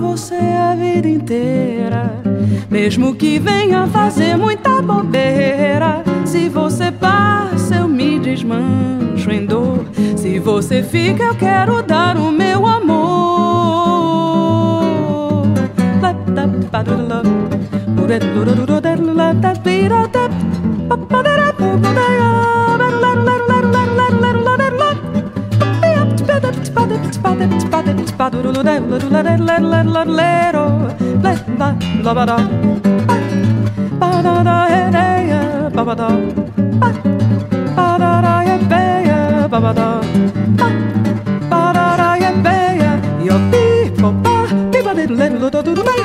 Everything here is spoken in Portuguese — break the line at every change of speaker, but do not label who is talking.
você a vida inteira, mesmo que venha fazer muita bobeira. Se você passa, eu me desmancho em dor. Se você fica, eu quero dar o meu amor. Yo,